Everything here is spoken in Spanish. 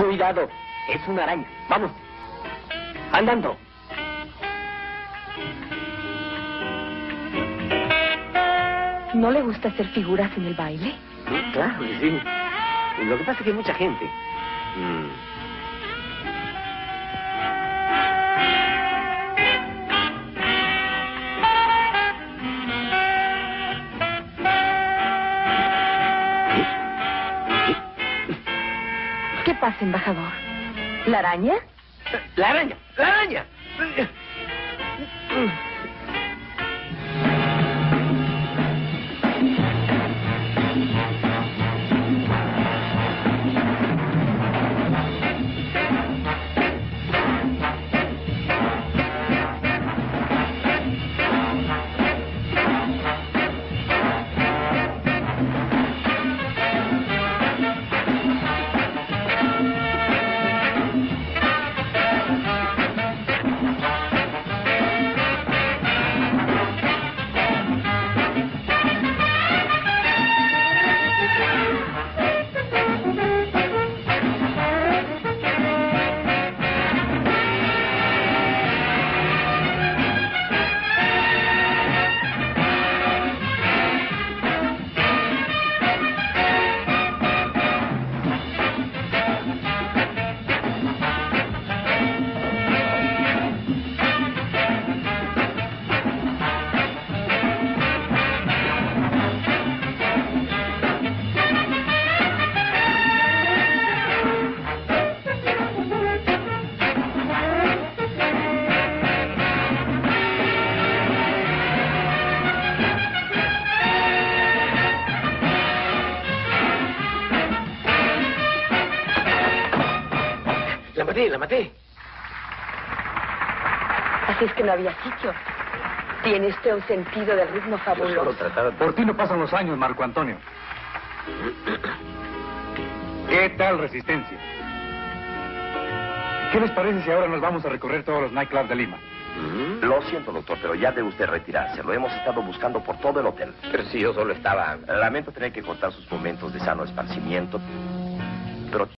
Cuidado, es una araña. Vamos. Andando. ¿No le gusta hacer figuras en el baile? Claro que sí. Lo que pasa es que hay mucha gente. ¿Qué pasa, embajador? ¿La araña? ¡La araña! ¡La araña! La maté. Así es que no había sitio. Tiene usted un sentido del ritmo fabuloso. Por ti no pasan los años, Marco Antonio. ¿Qué tal resistencia? ¿Qué les parece si ahora nos vamos a recorrer todos los nightclubs de Lima? Lo siento, doctor, pero ya debe usted retirarse. Lo hemos estado buscando por todo el hotel. Pero si yo solo estaba... Lamento tener que cortar sus momentos de sano esparcimiento, pero